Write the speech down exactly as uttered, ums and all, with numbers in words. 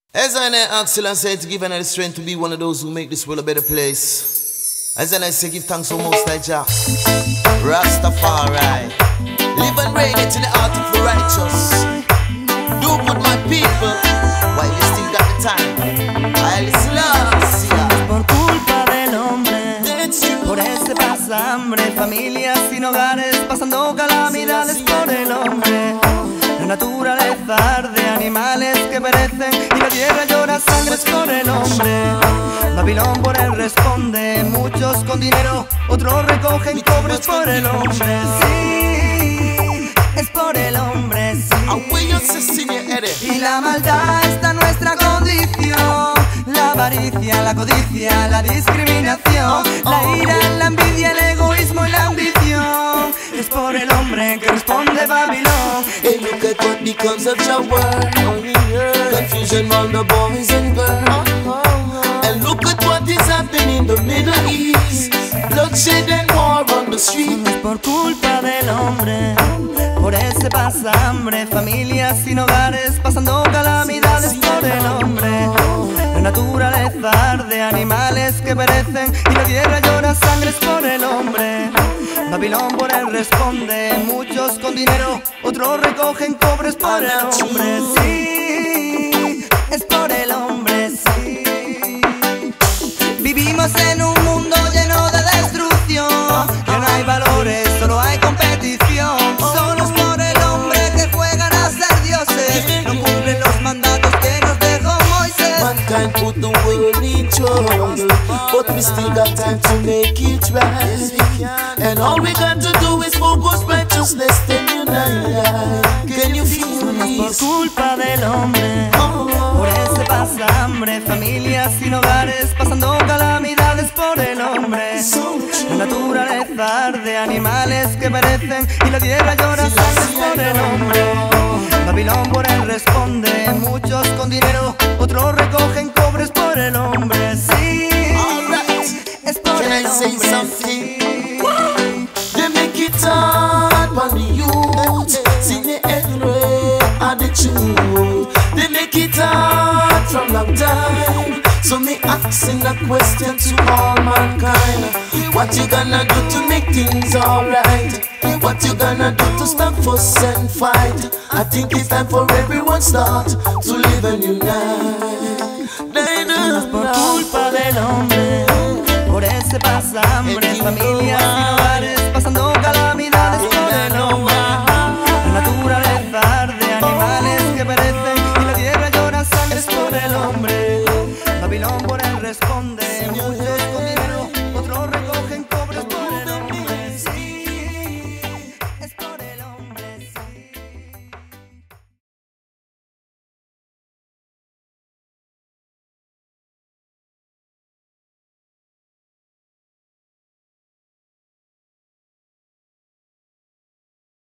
As I ask and say to give another strength to be one of those who make this world a better place. As I say, give thanks for Most High Jah, Rastafari. Live and reign it in the heart of the righteous. Do good, my people, while you still got the time. I'll Selassie. Por culpa del hombre, por ese pasa hambre, familias sin hogares, pasando calamidades por el hombre. La naturaleza arde, animales que perecen y la tierra llora sangres por el hombre. Babilón por él responde, muchos con dinero, otros recogen cobres por el hombre. Sí, es por el hombre, sí. Y la maldad está en nuestra condición. La avaricia, la codicia, la discriminación, la ira, la envidia, el egoísmo y la ambición. Es por el hombre que responde Babilón. Hey, look at what becomes of your world. Confusion among the boys and girls. And look at what is happening in the Middle East. Bloodshed and war on the street. Es por culpa del hombre, por ese pasa hambre, familias sin hogares, pasando calamidades por el hombre. La naturaleza arde, animales que perecen y la tierra llora sangres por el hombre. Babilón por él responde, muchos con dinero, otros recogen cobres por el hombre. Sí, es por el hombre, sí. Vivimos en un mundo lleno de destrucción, que no hay valores, solo hay competición. Solo es por el hombre que juegan a ser dioses, no cumplen los mandatos que nos dejó Moisés. Mankind put the world in trouble, but we still got time to make it right. And all we got to do is focus righteousness and unite. Can you feel Por this? culpa del hombre, por ese pasa hambre, familias sin hogares, pasando calamidades por el hombre. La naturaleza arde, animales que perecen y la tierra llora sangres por el hombre. Babilón por él responde, muchos con dinero, otros recogen cobres por el hombre. Sí, es por Can el I say hombre. something? They make it hard on the youth. See the angry and the truth. They make it hard from long time. So me asking a question to all mankind. What you gonna do to make things alright? What you gonna do to stop fuss and fight? I think it's time for everyone start to live and unite. Por culpa del hombre, por ese pasa hambre, familias sin hogares, pasando calamidades por el hombre. La naturaleza arde, animales que perecen y la tierra llora sangres por el hombre. Babilón por él responde, muchos